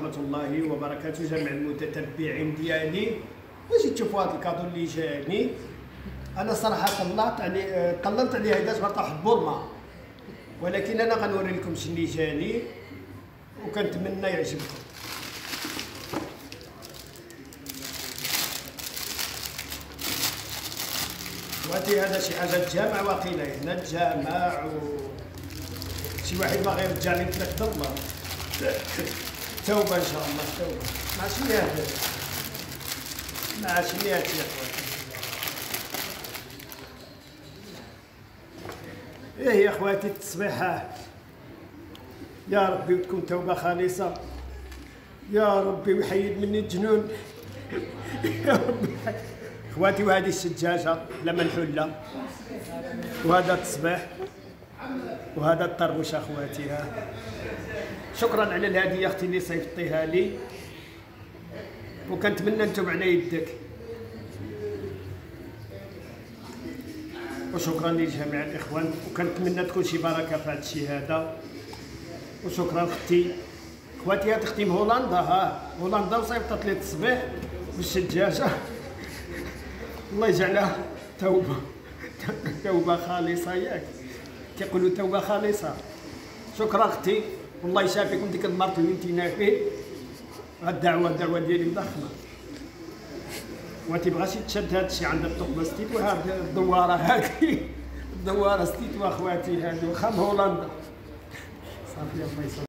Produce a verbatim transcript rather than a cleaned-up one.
ورحمة الله وبركاته جميع المتتبعين ديالي. واش تشوفوا هذا الكادو اللي جاني؟ انا صراحه طلعت عليه قللت عليه هيدا باش نحبوا الماء، ولكن انا غنوري لكم شنو اللي جاني وكنتمنى يعجبكم. خواتي هذا شي حاجه تجامع واقيلا، هنا تجامع و شي واحد باغي يرجع لي ثلاث دولار. توبه ان شاء الله، توبه مع شنيات مع شنيات يا خواتي. ايه يا خواتي التصبيحه، يا ربي وتكون توبه خالصه، يا ربي ويحيد مني الجنون. يا ربي خواتي. وهذه السجاجه لما الحله، وهذا التصبيح، وهذا الطربوش اخواتي. ها شكرا على الهديه اختي اللي صيفطتيها لي، وكنتمنى نتوب على يدك، وشكرا لجميع الاخوان، وكنتمنى تكون شي بركه في هذا الشيء هذا. وشكرا اختي. خواتي هاد اختي من هولندا، ها هولندا وصيفطت لي التصبيح بالسجاجه. الله يجعلها توبه توبه خالصه، ياك كيقولوا توبه خالصه. شكرا اختي، والله يشافيكم ديك المرض اللي انت نافيه. هاد الدعوه الدعوه ديالي مضخمه، وما تيبغاش تشد هاد الشيء عند الطقمه ستيت. وهاد الدواره هادي الدواره ستيت واخواتي هادي، واخا من هولندا صافي. الله يسلمك.